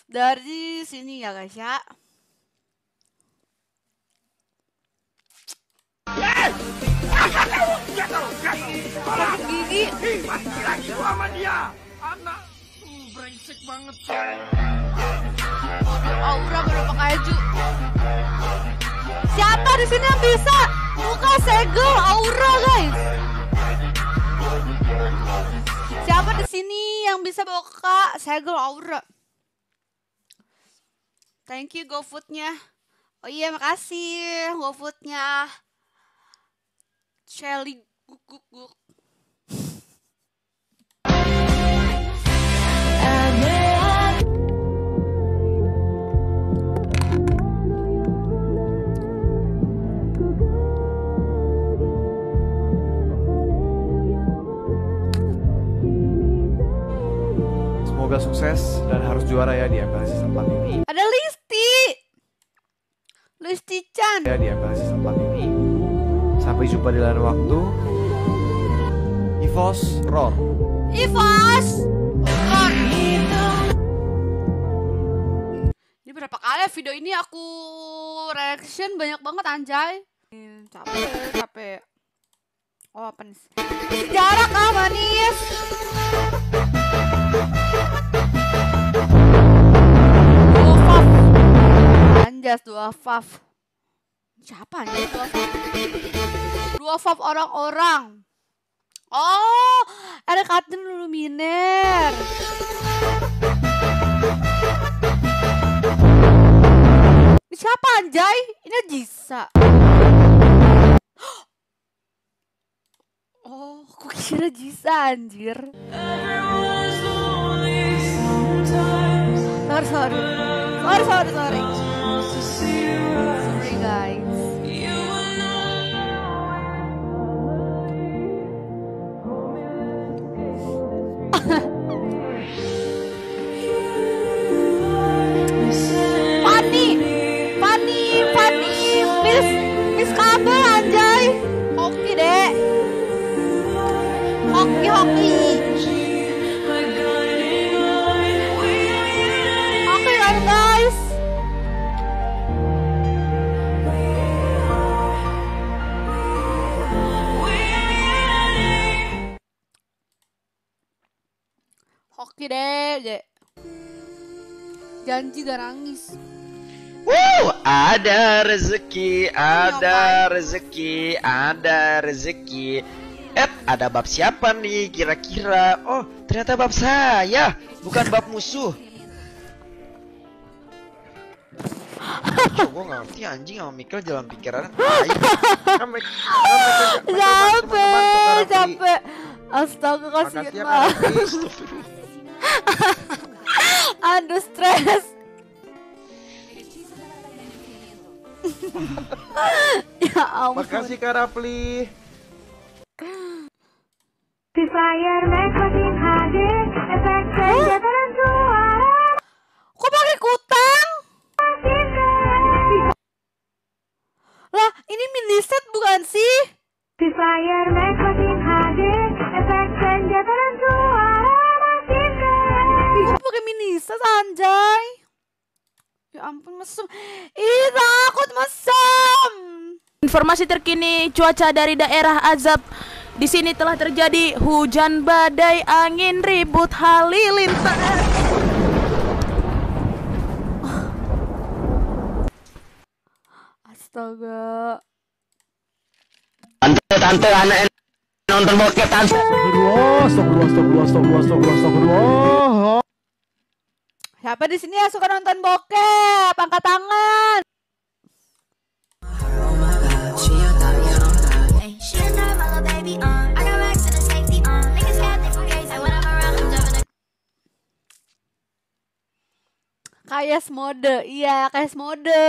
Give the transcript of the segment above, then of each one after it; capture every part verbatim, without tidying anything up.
Dari sini ya guys ya. Gigi. Mati lagi gua sama dia. Anak uh, brengsek banget. Aura berapa kaju? Siapa di sini yang bisa buka segel Aura guys? Siapa di sini yang bisa buka segel Aura? Thank you GoFood-nya. Oh iya makasih GoFood-nya. Shelly guk guk guk. Semoga sukses dan harus juara ya di M P L Season empat ini. Ada Listi. Listi Chan. Ya di M P L Season empat ini. Sampai jumpa di lain waktu. Evos Roar. Evos Roar. Ini berapa kali video ini aku reaction banyak banget anjay. Capek, capek. Oh apa nih? Jarak ah manis. Dua faf. Anjas dua faf. Siapa nih dua faf? Dua faf orang-orang. Oh, ada Katin Luminer. Ini siapa anjay? Ini Jisa. Oh, aku kira Jisa anjir. Sorry, sorry. Sorry, sorry, sorry. Sorry guys. Fanny, Fanny, Fanny, Miss, Miss kabel anjay. Hoki deh. Hoki, hoki. Oke kan guys. Hoki deh, deh. Janji gak nangis. Wuh, ada rezeki, ada rezeki, ada rezeki. Eh, ada bab siapa nih kira-kira? Oh, ternyata bab saya, bukan bab musuh. Gue gak ngerti anjing sama Mikkel jalan pikiran. Capek, capek. Astaga kasihan banget. Aduh stres. Ya ampun. Makasih Kak Rapli. Fire Max makin hadir, efek senjata suara. Kok pakai kutang? Lah, ini mini set bukan sih? Fire Max makin hadir, efek senjata suara makin keras. Kok pakai mini set anjay? Ya ampun mesum. Ih takut mesum. Informasi terkini cuaca dari daerah Azab. Di sini telah terjadi hujan badai, angin ribut, halilintar. Astaga. Tante, tante, anak nonton bokep tante. Astagfirullah, astagfirullah, astagfirullah, astagfirullah, astagfirullah, astagfirullah. Siapa di sini yang suka nonton bokep? Angkat tangan. Kayak mode, iya kayak mode.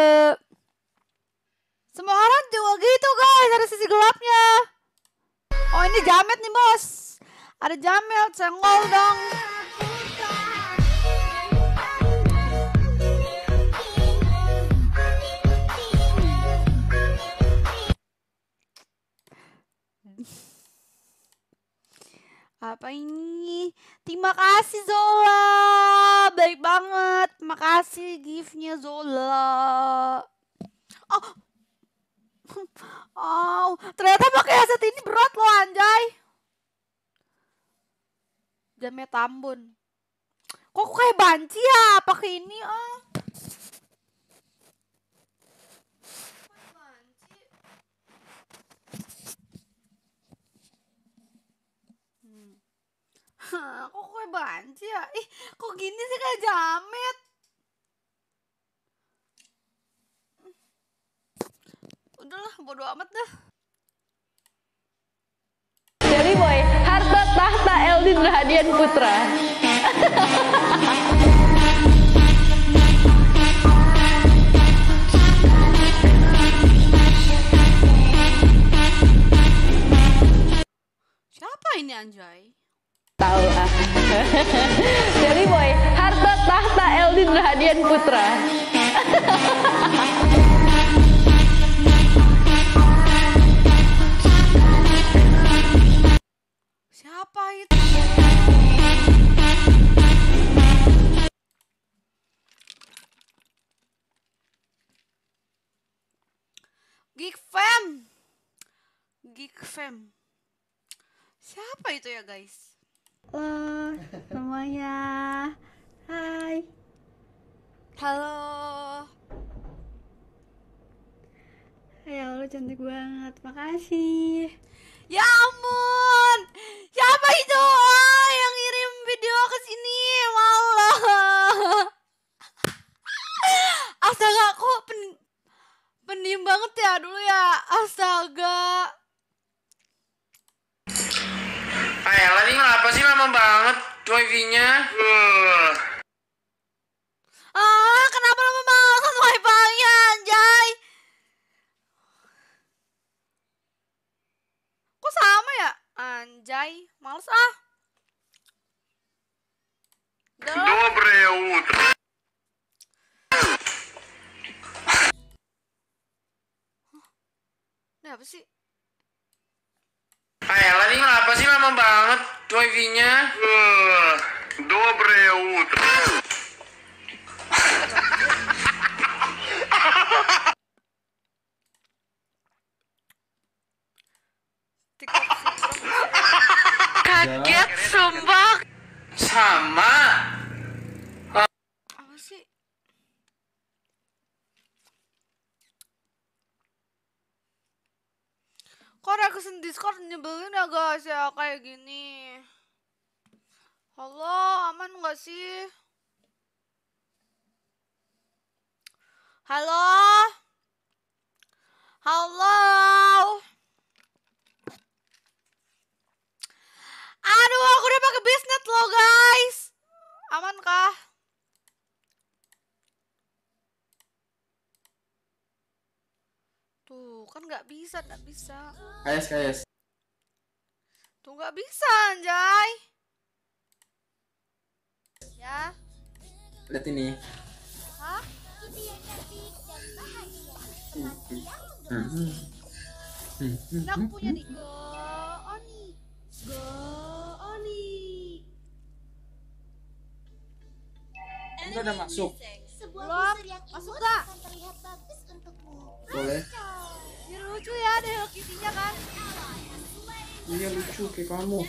Semua orang juga gitu guys, ada sisi gelapnya. Oh ini jamet nih bos. Ada jamet, senggol dong. Apa ini? Terima kasih Zola. Baik banget. Terima kasih gift-nya Zola. Oh. Oh, ternyata pakai aset ini berat loh anjay. Jamnya Tambun. Kok aku kayak banci ya pakai ini ah. Kok kayak banci ya? Ih, kok gini sih kayak jamet? Udahlah, bodo amat dah. Jadi boy, harta tahta Eldin Rahadian Putra. Siapa ini anjay? Tahu ah. Jadi boy, harta tahta Eldin Rahadian Putra. Siapa itu? Geek Fam. Geek Fam. Siapa itu ya guys? Halo semuanya. Hai. Halo. Ya Allah cantik banget. Makasih. Ya ampun. Siapa itu oh, yang ngirim video ke sini? Malah. Astaga, kok pen pendiam banget ya dulu ya. Astaga. Ayolah, ini kenapa sih lama banget wifi-nya? Uh. Ah, kenapa lama banget wifi-nya anjay? Kok sama ya? Anjay, males ah. Доброе утро. Ini apa sih? Ayolah, ini kenapa sih lama banget wifi-nya? Uh. Доброе утро. Kaget sumpah. Sama. Apa sih? Kok reaction Discord nyebelin ya guys ya kayak gini. Halo, aman gak sih? Halo? Halo? Aduh, aku udah pakai bisnet loh guys. Aman kah? Tuh, kan nggak bisa, nggak bisa. K S K S. Tuh nggak bisa, anjay. Ya. Lihat ini. Hah? Hmm. Ini aku punya nih. Go Oni. Go Oni. Udah udah masuk. Belum. Masuk gak? Boleh. Ini lucu ya, ada Hello Kitty-nya kan? Iya lucu kayak kamu.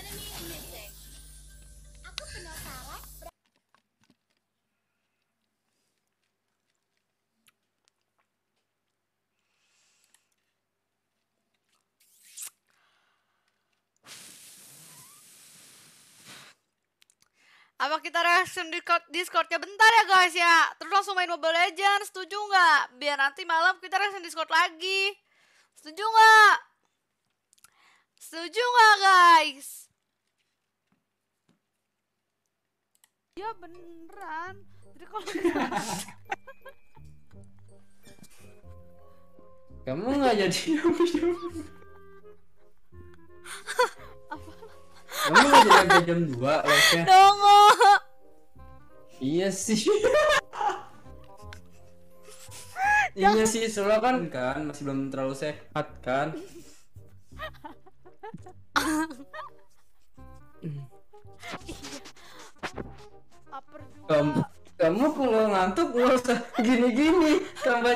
Apa kita reaction Discord Discordnya bentar ya guys ya? Terus langsung main Mobile Legends, setuju nggak? Biar nanti malam kita reaction Discord lagi. Setuju nggak? Setuju nggak guys? Ya beneran. Jadi kalau Kamu nggak jadi. Kamu nggak jadi sampai jam dua live-nya. Dongo. Iya sih. Iya sih, soalnya kan kan masih belum terlalu sehat kan. Lapar juga. Kamu, kamu kalau ngantuk nggak usah gini-gini, tambah.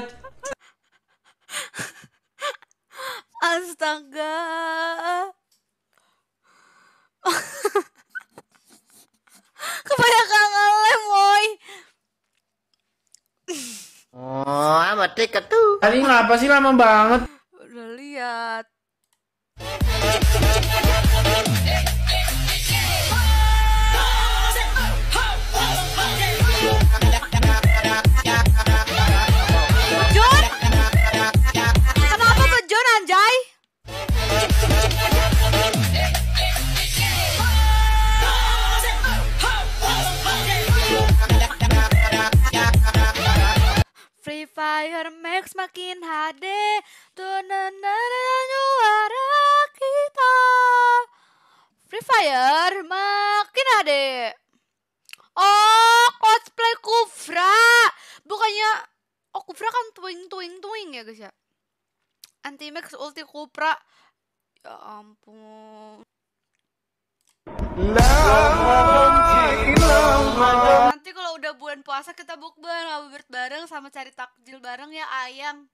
Astaga. Kebanyakan ngelem, woy. Oh, amat dekat tuh. Tadi ngapa sih lama banget? Udah lihat. Bejon? Kenapa Bejon, anjay? Free Fire Max makin H D, tunanan juara kita. Free Fire makin H D. Oh, cosplay Kufra. Bukannya, oh Kufra kan twing twing twing ya guys ya. Anti-Max ulti Kufra. Ya ampun. Nanti kalau udah bulan puasa kita bukber, ngabuburit bareng sama cari takjil bareng ya ayang.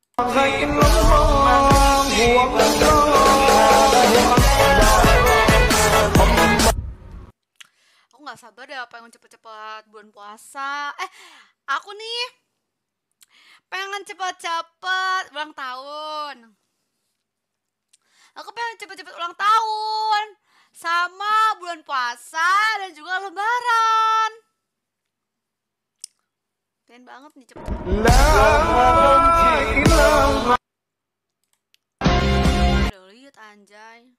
Aku nggak sabar deh apa yang cepet-cepet bulan puasa. Eh, aku nih pengen cepet-cepet ulang tahun. Aku pengen cepet-cepet ulang tahun sama bulan puasa dan juga lebaran. Pengen banget nih cepet-cepet. Udah lihat anjay.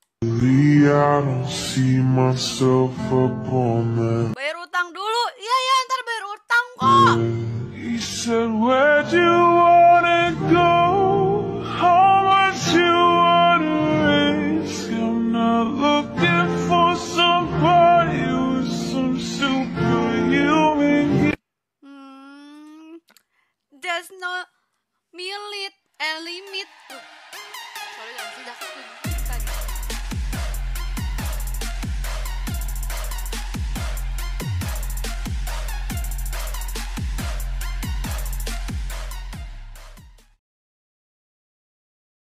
Bayar utang dulu. Iya ya, ntar bayar utang kok. He said, where'd you wanna go? How much you wanna risk? I'm not looking for somebody with some superhuman. Hmm, there's no limit, eh limit. Tuh. Sorry, gak bisa